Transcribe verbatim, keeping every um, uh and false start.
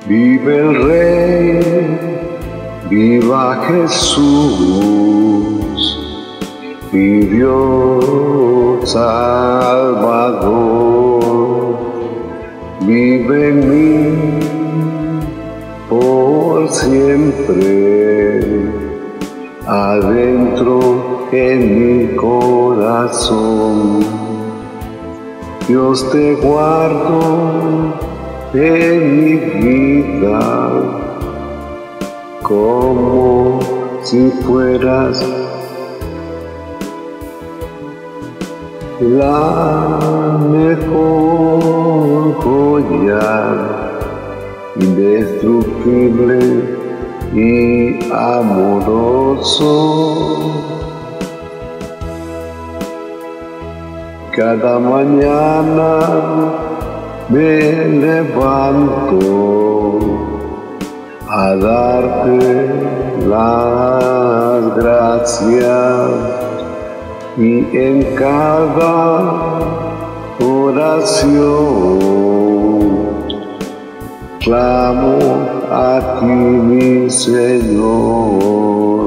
Vive el Rey, viva Jesús, mi Dios Salvador. Vive en mí por siempre, adentro en mi corazón. Dios, te guardo en mi vida como si fueras la mejor joya, indestructible y amoroso. Cada mañana me levanto a darte las gracias, y en cada oración clamo a ti, mi Señor.